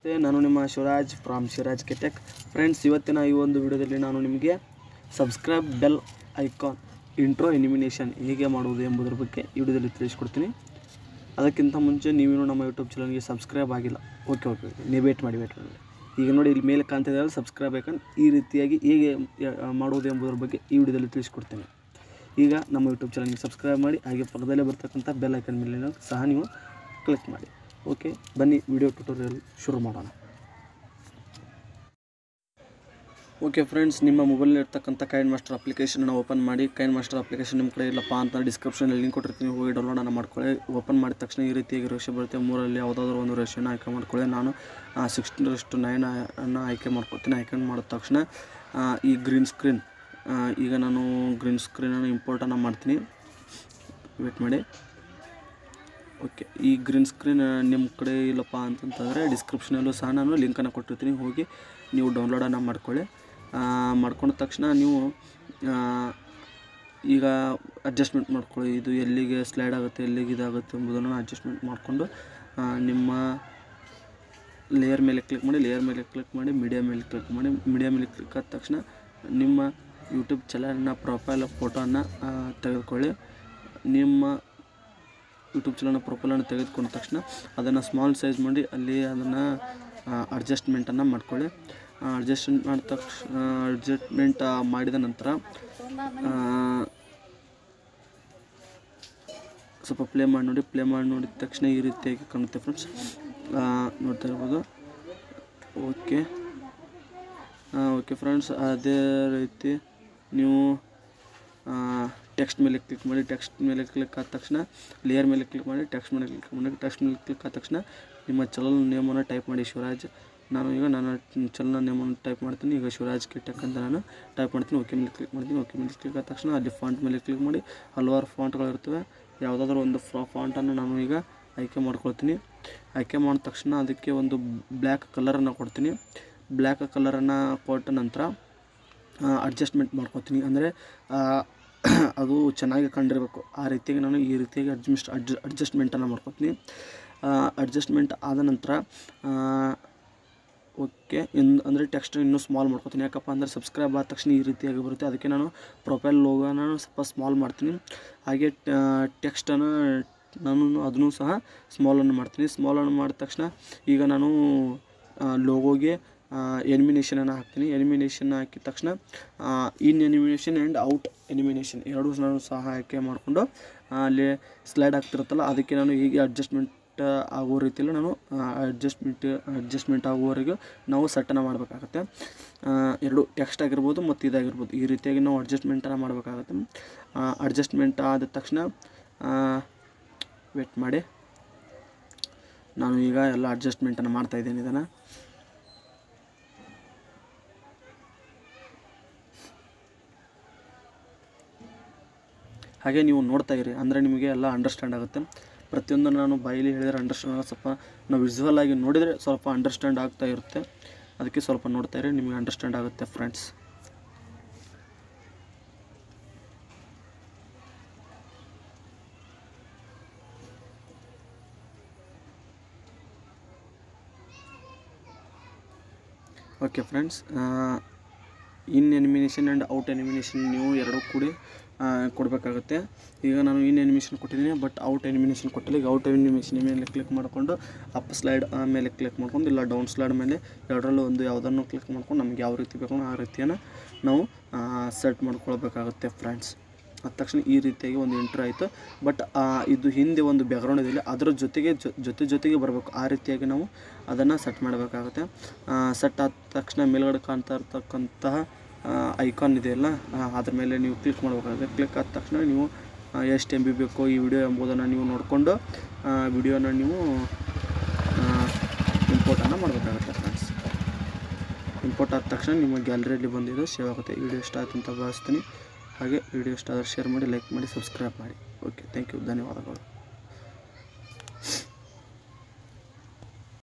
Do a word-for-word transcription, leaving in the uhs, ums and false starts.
ನಮಸ್ತೆ, ನಾನು ನಿಮ್ಮ Shivraj from Shivraj Ktech. Friends, ಇವತ್ತಿನ ಈ ಒಂದು ವಿಡಿಯೋದಲ್ಲಿ ನಾನು ನಿಮಗೆ subscribe bell icon intro animation ಹೇಗೆ ಮಾಡುವುದು ಎಂಬುದರ ಬಗ್ಗೆ ಈ ವಿಡಿಯೋದಲ್ಲಿ ತಿಳಿಸ್ಕೊಡ್ತೀನಿ. ಅದಕ್ಕಿಂತ ಮುಂಚೆ ನೀವೇನು ನಮ್ಮ ಯೂಟ್ಯೂಬ್ ಚಾನಲ್ಗೆ ಸಬ್ಸ್ಕ್ರೈಬ್ ಆಗಿಲ್ಲ, ಓಕೆ ಓಕೆ ಓಕೆ ನೀವು ವೇಟ್ ಮಾಡಿ ವೇಟ್ ಮಾಡಿ ಈಗ ನೋಡಿ ಇಲ್ಲಿ ಮೇಲೆ ಕಾಣ್ತಿದ್ದಾರೆ ಸಬ್ಸ್ಕ್ರೈಬ್ ಐಕಾನ್. ಈ ರೀತಿಯಾಗಿ ಹೇಗೆ ಮಾಡುವುದು ಎಂಬುದರ ಬಗ್ಗೆ ಈ ವಿಡಿಯೋದಲ್ಲಿ ತಿಳಿಸ್ಕೊಡ್ತೇನೆ. ಈಗ ನಮ್ಮ ಯೂಟ್ಯೂಬ್ ಚಾನಲ್ಗೆ ಸಬ್ಸ್ಕ್ರೈಬ್ ಮಾಡಿ, ಹಾಗೆ ಪಕ್ಕದಲ್ಲೇ ಬರ್ತಕ್ಕಂಥ ಬೆಲ್ ಐಕಾನ್ ಮೇಲೆ ಸಹ ನೀವು ಕ್ಲಿಕ್ ಮಾಡಿ. ಓಕೆ, ಬನ್ನಿ ವಿಡಿಯೋ ಟ್ಯುಟೋರಿಯಲ್ ಶುರು ಮಾಡೋಣ. ಓಕೆ ಫ್ರೆಂಡ್ಸ್, ನಿಮ್ಮ ಮೊಬೈಲಲ್ಲಿ ಇರ್ತಕ್ಕಂಥ ಕೈನ್ ಮಾಸ್ಟರ್ ಅಪ್ಲಿಕೇಶನ್ನ ಓಪನ್ ಮಾಡಿ. ಕೈನ್ ಮಾಸ್ಟರ್ ಅಪ್ಲಿಕೇಶನ್ ನಿಮ್ಮ ಕಡೆ ಇಲ್ಲಪ್ಪ ಅಂತ ಡಿಸ್ಕ್ರಿಪ್ಷನಲ್ಲಿ ಲಿಂಕ್ ಕೊಟ್ಟಿರ್ತೀನಿ, ಹೋಗಿ ಡೌನ್ಲೋಡನ್ನು ಮಾಡ್ಕೊಳ್ಳಿ. ಓಪನ್ ಮಾಡಿದ ತಕ್ಷಣ ಈ ರೀತಿಯಾಗಿ ರೇಷಿಯೋ ಬರುತ್ತೆ. ಮೂರಲ್ಲಿ ಯಾವುದಾದ್ರೂ ಒಂದು ರೇಷಿಯೋನ ಆಯ್ಕೆ ಮಾಡ್ಕೊಳ್ಳಿ. ನಾನು ಸಿಕ್ಸ್ಟೀನ್ ಟು ನೈನ್ ಅನ್ನು ಆಯ್ಕೆ ಮಾಡ್ಕೊಳ್ತೀನಿ. ಆಯ್ಕೆ ಮಾಡಿದ ತಕ್ಷಣ ಈ ಗ್ರೀನ್ ಸ್ಕ್ರೀನ್, ಈಗ ನಾನು ಗ್ರೀನ್ ಸ್ಕ್ರೀನನ್ನು ಇಂಪೋರ್ಟನ್ನು ಮಾಡ್ತೀನಿ. ವೇಟ್ ಮಾಡಿ. ಓಕೆ, ಈ ಗ್ರೀನ್ ಸ್ಕ್ರೀನ್ ನಿಮ್ಮ ಕಡೆ ಇಲ್ಲಪ್ಪ ಅಂತಂತಂದರೆ ಡಿಸ್ಕ್ರಿಪ್ಷನಲ್ಲೂ ಸಹ ನಾನು ಲಿಂಕನ್ನು ಕೊಟ್ಟಿರ್ತೀನಿ, ಹೋಗಿ ನೀವು ಡೌನ್ಲೋಡನ್ನು ಮಾಡ್ಕೊಳ್ಳಿ. ಮಾಡ್ಕೊಂಡ ತಕ್ಷಣ ನೀವು ಈಗ ಅಡ್ಜಸ್ಟ್ಮೆಂಟ್ ಮಾಡ್ಕೊಳ್ಳಿ. ಇದು ಎಲ್ಲಿಗೆ ಸ್ಲೈಡ್ ಆಗುತ್ತೆ, ಎಲ್ಲಿಗೆ ಇದಾಗುತ್ತೆ ಎಂಬುದನ್ನು ಅಡ್ಜಸ್ಟ್ಮೆಂಟ್ ಮಾಡಿಕೊಂಡು ನಿಮ್ಮ ಲೇಯರ್ ಮೇಲೆ ಕ್ಲಿಕ್ ಮಾಡಿ. ಲೇಯರ್ ಮೇಲೆ ಕ್ಲಿಕ್ ಮಾಡಿ ಮೀಡಿಯಾ ಮೇಲೆ ಕ್ಲಿಕ್ ಮಾಡಿ. ಮೀಡಿಯಾ ಮೇಲೆ ಕ್ಲಿಕ್ ಆದ ತಕ್ಷಣ ನಿಮ್ಮ ಯೂಟ್ಯೂಬ್ ಚಾನಲ್ನ ಪ್ರೊಫೈಲ್ ಫೋಟೋನ ತೆಗೆದುಕೊಳ್ಳಿ. ನಿಮ್ಮ ಯೂಟ್ಯೂಬ್ ಚಾನಲ್ನ ಪ್ರೊಫೈಲನ್ನು ತೆಗೆದುಕೊಂಡ ತಕ್ಷಣ ಅದನ್ನು ಸ್ಮಾಲ್ ಸೈಜ್ ಮಾಡಿ ಅಲ್ಲಿ ಅದನ್ನು ಅಡ್ಜಸ್ಟ್ಮೆಂಟನ್ನು ಮಾಡ್ಕೊಳ್ಳಿ. ಅಡ್ಜಸ್ಟ್ಮೆಂಟ್ ಮಾಡಿದ ತಕ್ಷಣ ಅಡ್ಜಸ್ಟ್ಮೆಂಟ್ ಮಾಡಿದ ನಂತರ ಸ್ವಲ್ಪ ಪ್ಲೇ ಮಾಡಿ ನೋಡಿ. ಪ್ಲೇ ಮಾಡಿ ನೋಡಿದ ತಕ್ಷಣ ಈ ರೀತಿಯಾಗಿ ಕಾಣುತ್ತೆ ಫ್ರೆಂಡ್ಸ್, ನೋಡ್ತಾ ಇರ್ಬೋದು. ಓಕೆ ಓಕೆ ಫ್ರೆಂಡ್ಸ್, ಅದೇ ರೀತಿ ನೀವು ಟೆಕ್ಸ್ಟ್ ಮೇಲೆ ಕ್ಲಿಕ್ ಮಾಡಿ. ಟೆಕ್ಸ್ಟ್ ಮೇಲೆ ಕ್ಲಿಕ್ ಆದ ತಕ್ಷಣ ಲೇಯರ್ ಮೇಲೆ ಕ್ಲಿಕ್ ಮಾಡಿ. ಟೆಕ್ಸ್ಟ್ ಮೇಲೆ ಕ್ಲಿಕ್ ಮಾಡಿ. ಟೆಕ್ಸ್ಟ್ ಮೇಲೆ ಕ್ಲಿಕ್ ಆದ ತಕ್ಷಣ ನಿಮ್ಮ ಚಾನಲ್ ನೇಮನ್ನು ಟೈಪ್ ಮಾಡಿ, ಶಿವರಾಜ್. ನಾನು ಈಗ ನನ್ನ ಚಾನಲ್ ನೇಮನ್ನು ಟೈಪ್ ಮಾಡ್ತೀನಿ. ಈಗ ಶಿವರಾಜ್ ಕೆಟೆಕ್ ಅಂತ ನಾನು ಟೈಪ್ ಮಾಡ್ತೀನಿ. ಓಕೆ ಮೇಲೆ ಕ್ಲಿಕ್ ಮಾಡ್ತೀನಿ. ಓಕೆ ಮೇಲೆ ಕ್ಲಿಕ್ ಆದ ತಕ್ಷಣ ಅಲ್ಲಿ ಫಾಂಟ್ ಮೇಲೆ ಕ್ಲಿಕ್ ಮಾಡಿ. ಹಲವಾರು ಫಾಂಟ್ಗಳಿರ್ತವೆ. ಯಾವುದಾದ್ರೂ ಒಂದು ಫಾಂಟನ್ನು ನಾನು ಈಗ ಆಯ್ಕೆ ಮಾಡ್ಕೊಳ್ತೀನಿ. ಆಯ್ಕೆ ಮಾಡಿದ ತಕ್ಷಣ ಅದಕ್ಕೆ ಒಂದು ಬ್ಲ್ಯಾಕ್ ಕಲರನ್ನು ಕೊಡ್ತೀನಿ. ಬ್ಲ್ಯಾಕ್ ಕಲರನ್ನು ಕೊಟ್ಟ ನಂತರ ಅಡ್ಜಸ್ಟ್ಮೆಂಟ್ ಮಾಡ್ಕೊತೀನಿ. ಅಂದರೆ ಅದು ಚೆನ್ನಾಗಿ ಕಂಡಿರಬೇಕು, ಆ ರೀತಿಯಾಗಿ ನಾನು ಈ ರೀತಿಯಾಗಿ ಅಡ್ಜಸ್ಟ್ ಅಡ್ಜ ಅಡ್ಜಸ್ಟ್ಮೆಂಟನ್ನು ಮಾಡ್ಕೊತೀನಿ. ಅಡ್ಜಸ್ಟ್ಮೆಂಟ್ ಆದ ನಂತರ ಓಕೆ ಇನ್ನು ಅಂದರೆ ಟೆಕ್ಸ್ಟ್ ಇನ್ನೂ ಸ್ಮಾಲ್ ಮಾಡ್ಕೊತೀನಿ. ಯಾಕಪ್ಪ ಅಂದರೆ ಸಬ್ಸ್ಕ್ರೈಬ್ ಆದ ತಕ್ಷಣ ಈ ರೀತಿಯಾಗಿ ಬರುತ್ತೆ, ಅದಕ್ಕೆ ನಾನು ಪ್ರೊಫೈಲ್ ಲೋಗೋನ ಸ್ವಲ್ಪ ಸ್ಮಾಲ್ ಮಾಡ್ತೀನಿ. ಹಾಗೆ ಟೆಕ್ಸ್ಟನ್ನು ನಾನು ಅದನ್ನು ಸಹ ಸ್ಮಾಲನ್ನು ಮಾಡ್ತೀನಿ. ಸ್ಮಾಲನ್ನು ಮಾಡಿದ ತಕ್ಷಣ ಈಗ ನಾನು ಲೋಗೋಗೆ ಎನಿಮಿನೇಷನನ್ನು ಹಾಕ್ತೀನಿ. ಎನಿಮಿನೇಷನ್ ಹಾಕಿದ ತಕ್ಷಣ ಇನ್ ಎನಿಮಿನೇಷನ್ ಆ್ಯಂಡ್ ಔಟ್ ಎನಿಮಿನೇಷನ್ ಎರಡೂ ನಾನು ಸಹ ಆಯ್ಕೆ ಮಾಡಿಕೊಂಡು ಅಲ್ಲಿ ಸ್ಲೈಡ್ ಆಗ್ತಿರುತ್ತಲ್ಲ ಅದಕ್ಕೆ ನಾನು ಹೀಗೆ ಅಡ್ಜಸ್ಟ್ಮೆಂಟ್ ಆಗೋ ರೀತಿಯಲ್ಲಿ ನಾನು ಅಡ್ಜಸ್ಟ್ಮೆಂಟ್ ಅಡ್ಜಸ್ಟ್ಮೆಂಟ್ ಆಗುವವರೆಗೂ ನಾವು ಸೆಟ್ಟನ್ನು ಮಾಡಬೇಕಾಗತ್ತೆ. ಎರಡು ಟೆಕ್ಸ್ಟ್ ಆಗಿರ್ಬೋದು ಮತ್ತು ಇದಾಗಿರ್ಬೋದು, ಈ ರೀತಿಯಾಗಿ ನಾವು ಅಡ್ಜಸ್ಟ್ಮೆಂಟನ್ನು ಮಾಡಬೇಕಾಗತ್ತೆ. ಅಡ್ಜಸ್ಟ್ಮೆಂಟ್ ಆದ ತಕ್ಷಣ ವೇಟ್ ಮಾಡಿ, ನಾನು ಈಗ ಎಲ್ಲ ಅಡ್ಜಸ್ಟ್ಮೆಂಟನ್ನು ಮಾಡ್ತಾಯಿದ್ದೀನಿ. ಇದನ್ನು ಹಾಗೆ ನೀವು ನೋಡ್ತಾ ಇರಿ, ಅಂದರೆ ನಿಮಗೆ ಎಲ್ಲ ಅಂಡರ್ಸ್ಟ್ಯಾಂಡ್ ಆಗುತ್ತೆ. ಪ್ರತಿಯೊಂದು ನಾನು ಬಾಯಲ್ಲಿ ಹೇಳಿದರೆ ಅಂಡರ್ಸ್ಟ್ಯಾಂಡ್ ಆಗುತ್ತೆ. ಸ್ವಲ್ಪ ನಾವು ವಿಜುವಲ್ ಆಗಿ ನೋಡಿದರೆ ಸ್ವಲ್ಪ ಅಂಡರ್ಸ್ಟ್ಯಾಂಡ್ ಆಗ್ತಾ ಇರುತ್ತೆ, ಅದಕ್ಕೆ ಸ್ವಲ್ಪ ನೋಡ್ತಾ ಇರಿ, ನಿಮಗೆ ಅಂಡರ್ಸ್ಟ್ಯಾಂಡ್ ಆಗುತ್ತೆ friends. Okay friends, in animation and out animation ನೀವು ಎರಡೂ ಕೂಡಿ ಕೊಡಬೇಕಾಗುತ್ತೆ. ಈಗ ನಾನು ಇನ್ ಎನಿಮಿನೇಷನ್ ಕೊಟ್ಟಿದ್ದೀನಿ, ಬಟ್ ಔಟ್ ಎನಿಮಿನೇಷನ್ ಕೊಟ್ಟಿಲ್ಲ. ಈಗ ಔಟ್ ಎನಿಮಿನೇಷನ್ ಮೇಲೆ ಕ್ಲಿಕ್ ಮಾಡಿಕೊಂಡು ಅಪ್ ಸ್ಲೈಡ್ ಮೇಲೆ ಕ್ಲಿಕ್ ಮಾಡ್ಕೊಂಡು ಇಲ್ಲ ಡೌನ್ ಸ್ಲೈಡ್ ಮೇಲೆ ಎರಡರಲ್ಲೂ ಒಂದು ಯಾವುದನ್ನು ಕ್ಲಿಕ್ ಮಾಡ್ಕೊಂಡು ನಮಗೆ ಯಾವ ರೀತಿ ಬೇಕು ಆ ರೀತಿಯನ್ನು ನಾವು ಸೆಟ್ ಮಾಡ್ಕೊಳ್ಬೇಕಾಗುತ್ತೆ ಫ್ರೆಂಡ್ಸ್. ಆದ ತಕ್ಷಣ ಈ ರೀತಿಯಾಗಿ ಒಂದು ಇಂಟ್ರೋ ಆಯಿತು. ಬಟ್ ಇದು ಹಿಂದೆ ಒಂದು ಬ್ಯಾಕ್ಗ್ರೌಂಡ್ ಇದೆಯಲ್ಲ ಅದರ ಜೊತೆಗೆ ಜೊತೆ ಜೊತೆಗೆ ಬರಬೇಕು, ಆ ರೀತಿಯಾಗಿ ನಾವು ಅದನ್ನು ಸೆಟ್ ಮಾಡಬೇಕಾಗುತ್ತೆ. ಸೆಟ್ ಆದ ತಕ್ಷಣ ಮೇಲ್ಗಡೆ ಕಾಣ್ತಾ ಇರ್ತಕ್ಕಂತಹ ಐಕಾನ್ ಇದೆಯಲ್ಲ ಅದ್ರ ಮೇಲೆ ನೀವು ಕ್ಲಿಕ್ ಮಾಡಬೇಕಾಗುತ್ತೆ. ಕ್ಲಿಕ್ ಆದ ತಕ್ಷಣ ನೀವು ಎಷ್ಟು ಎಮ್ ಬಿ ಬೇಕೋ ಈ ವಿಡಿಯೋ ಎಂಬುದನ್ನು ನೀವು ನೋಡಿಕೊಂಡು ವಿಡಿಯೋನ ನೀವು ಇಂಪೋರ್ಟನ್ನು ಮಾಡಬೇಕಾಗುತ್ತೆ ಫ್ರೆಂಡ್ಸ್. ಇಂಪೋರ್ಟ್ ಆದ ತಕ್ಷಣ ನಿಮ್ಮ ಗ್ಯಾಲರಿಯಲ್ಲಿ ಬಂದಿದ್ದು ಸೇವ್ ಆಗುತ್ತೆ. ವಿಡಿಯೋ ಇಷ್ಟ ಆಯ್ತು ಅಂತ ಭಾವಿಸ್ತೀನಿ. ಹಾಗೆ ವಿಡಿಯೋ ಇಷ್ಟ ಆದರೆ ಶೇರ್ ಮಾಡಿ, ಲೈಕ್ ಮಾಡಿ, ಸಬ್ಸ್ಕ್ರೈಬ್ ಮಾಡಿ. ಓಕೆ, ಥ್ಯಾಂಕ್ ಯು, ಧನ್ಯವಾದಗಳು.